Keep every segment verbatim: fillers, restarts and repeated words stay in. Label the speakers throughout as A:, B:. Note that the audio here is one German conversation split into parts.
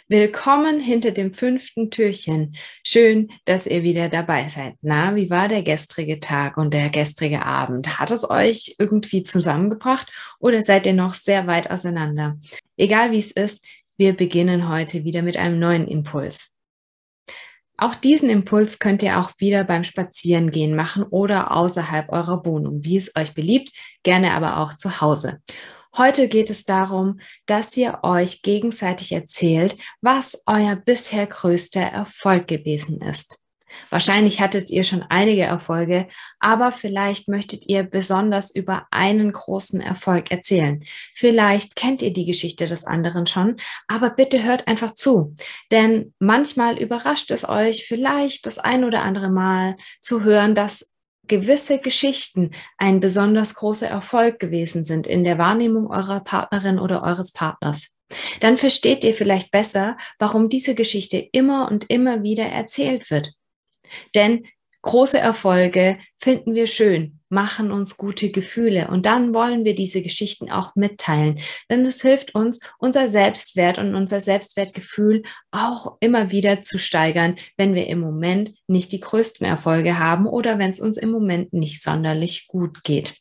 A: Willkommen hinter dem fünften Türchen. Schön, dass ihr wieder dabei seid. Na, wie war der gestrige Tag und der gestrige Abend? Hat es euch irgendwie zusammengebracht oder seid ihr noch sehr weit auseinander? Egal wie es ist, wir beginnen heute wieder mit einem neuen Impuls. Auch diesen Impuls könnt ihr auch wieder beim Spazierengehen machen oder außerhalb eurer Wohnung, wie es euch beliebt, gerne aber auch zu Hause. Heute geht es darum, dass ihr euch gegenseitig erzählt, was euer bisher größter Erfolg gewesen ist. Wahrscheinlich hattet ihr schon einige Erfolge, aber vielleicht möchtet ihr besonders über einen großen Erfolg erzählen. Vielleicht kennt ihr die Geschichte des anderen schon, aber bitte hört einfach zu, denn manchmal überrascht es euch vielleicht das ein oder andere Mal zu hören, dass gewisse Geschichten ein besonders großer Erfolg gewesen sind in der Wahrnehmung eurer Partnerin oder eures Partners. Dann versteht ihr vielleicht besser, warum diese Geschichte immer und immer wieder erzählt wird. Denn große Erfolge finden wir schön, machen uns gute Gefühle und dann wollen wir diese Geschichten auch mitteilen, denn es hilft uns, unser Selbstwert und unser Selbstwertgefühl auch immer wieder zu steigern, wenn wir im Moment nicht die größten Erfolge haben oder wenn es uns im Moment nicht sonderlich gut geht.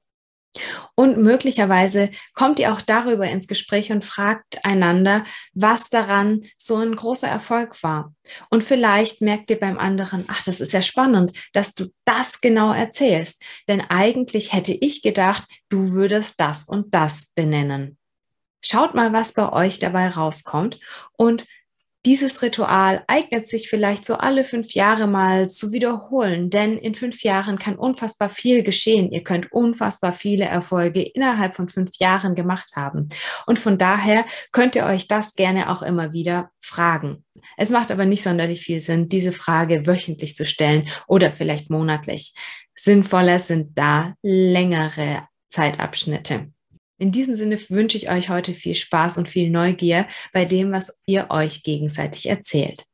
A: Und möglicherweise kommt ihr auch darüber ins Gespräch und fragt einander, was daran so ein großer Erfolg war. Und vielleicht merkt ihr beim anderen, ach, das ist ja spannend, dass du das genau erzählst. Denn eigentlich hätte ich gedacht, du würdest das und das benennen. Schaut mal, was bei euch dabei rauskommt und dieses Ritual eignet sich vielleicht so alle fünf Jahre mal zu wiederholen, denn in fünf Jahren kann unfassbar viel geschehen. Ihr könnt unfassbar viele Erfolge innerhalb von fünf Jahren gemacht haben. Und von daher könnt ihr euch das gerne auch immer wieder fragen. Es macht aber nicht sonderlich viel Sinn, diese Frage wöchentlich zu stellen oder vielleicht monatlich. Sinnvoller sind da längere Zeitabschnitte. In diesem Sinne wünsche ich euch heute viel Spaß und viel Neugier bei dem, was ihr euch gegenseitig erzählt.